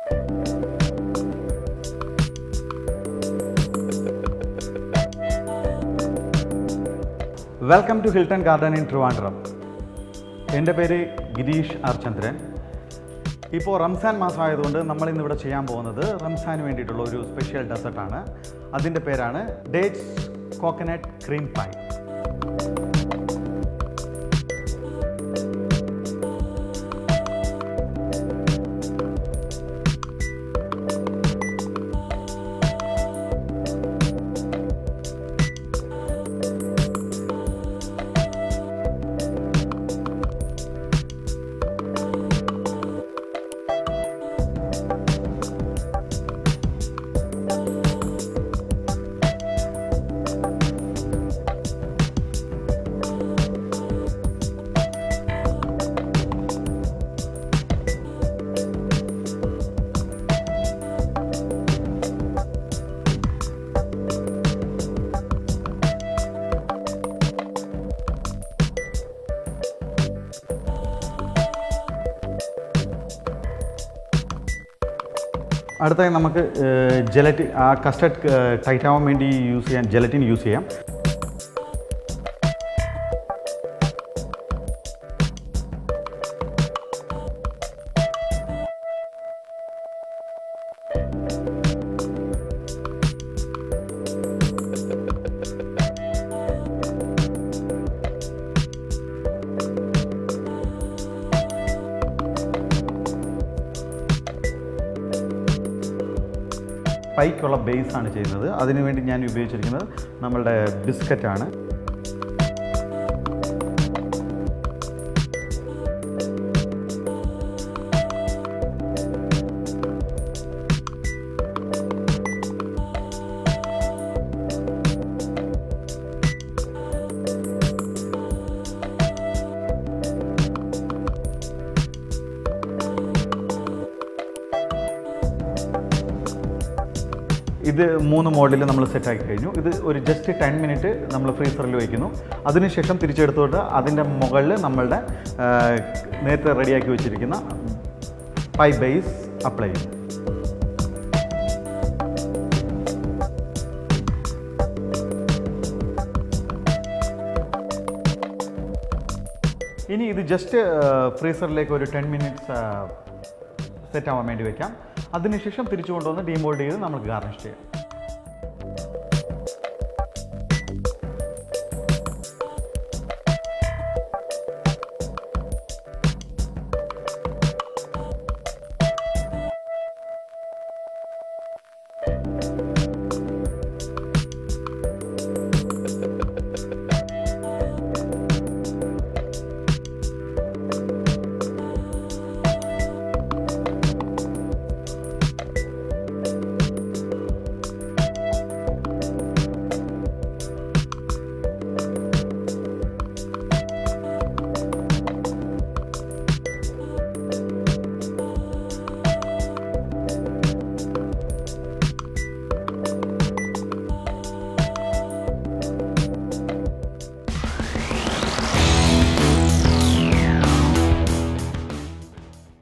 Welcome to Hilton Garden in Thiruvananthapuram. എൻ്റെ പേര് Girish R ചന്ദ്രൻ. ഇപ്പോൾ റംസാൻ മാസമായതുകൊണ്ട് നമ്മൾ ഇന്നിവിടെ ചെയ്യാൻ പോകുന്നത് റംസാന് വേണ്ടിയിട്ടുള്ള ഒരു സ്പെഷ്യൽ ഡെസേർട്ടാണ്. അതിൻ്റെ പേരാണ് ഡേറ്റ്സ് കോക്കനട്ട് ക്രീം പൈ. അടുത്തായി നമുക്ക് ജെലറ്റിൻ കസ്റ്റർഡ് ടൈറ്റ് ആവാൻ വേണ്ടി യൂസ് ചെയ്യാൻ ജെലറ്റിൻ യൂസ് ചെയ്യാം. പൈക്കുള്ള ബേസാണ് ചെയ്യുന്നത്. അതിനുവേണ്ടി ഞാൻ ഉപയോഗിച്ചിരിക്കുന്നത് നമ്മളുടെ ബിസ്ക്കറ്റാണ്. ഇത് 3 മോഡിൽ നമ്മൾ സെറ്റാക്കി കഴിഞ്ഞു. ഇത് ഒരു ജസ്റ്റ് 10 മിനിറ്റ് നമ്മൾ ഫ്രീസറിൽ വയ്ക്കുന്നു. അതിനുശേഷം തിരിച്ചെടുത്തോട്ട് അതിൻ്റെ മുകളിൽ നമ്മളുടെ നേരത്തെ റെഡിയാക്കി വെച്ചിരിക്കുന്ന പൈ ബേസ് അപ്ലൈ ചെയ്യും. ഇനി ഇത് ജസ്റ്റ് ഫ്രീസറിലേക്ക് ഒരു 10 മിനിറ്റ്സ് സെറ്റ് ആവാൻ വേണ്ടി വയ്ക്കാം. അതിനുശേഷം തിരിച്ചു കൊണ്ടുവന്ന് ഡീമോൾഡ് ചെയ്ത് നമുക്ക് ഗാർണിഷ് ചെയ്യാം.